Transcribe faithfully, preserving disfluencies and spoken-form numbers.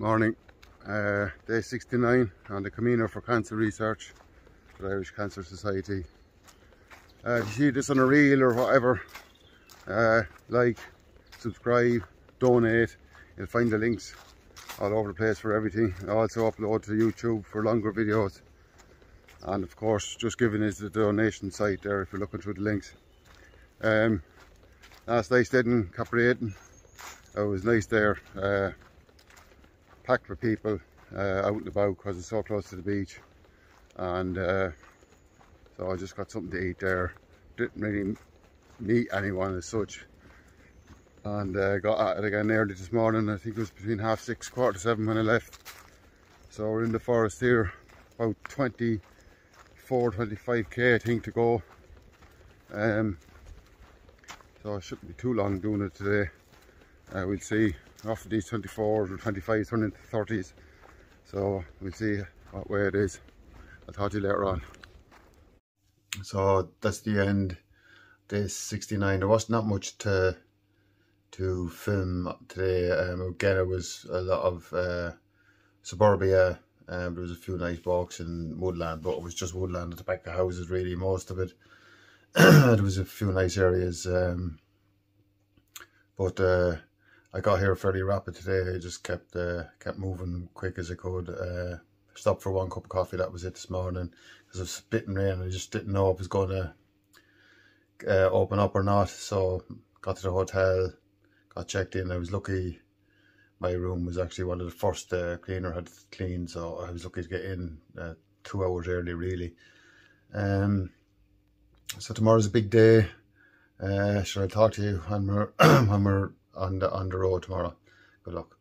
Morning. Uh, day sixty-nine on the Camino for Cancer Research for the Irish Cancer Society. Uh, if you see this on a reel or whatever, uh, like, subscribe, donate. You'll find the links all over the place for everything. I also upload to YouTube for longer videos. And of course, Just Giving is the donation site there if you're looking through the links. Um, last night stayed in Caparaton. It was nice there. Uh, packed with people uh, out and about because it's so close to the beach, and uh, so I just got something to eat there. Didn't really meet anyone as such, and uh, got at it again early this morning. I think it was between half six, quarter to seven when I left. So we're in the forest here, about twenty-four, twenty-five K I think to go. Um, so it shouldn't be too long doing it today. Uh, we'll see. After these twenty-fours or twenty-fives turn into thirties, so we'll see what way it is. I'll talk to you later on. So that's the end. Day sixty-nine. There wasn't that much to to film today. Um, again, it was a lot of uh, suburbia. Um, there was a few nice walks in woodland, but it was just woodland at the back of the houses, really, most of it. There was a few nice areas, um, but uh, I got here fairly rapid today. I just kept uh, kept moving quick as I could. Uh, stopped for one cup of coffee. That was it this morning because it was spitting rain. I just didn't know if it was going to uh, open up or not. So got to the hotel, got checked in. I was lucky. My room was actually one of the first uh, cleaner had cleaned, so I was lucky to get in uh, two hours early, really. Um, so tomorrow's a big day. Uh, should I talk to you when we're when we're on the on the road tomorrow? Good luck.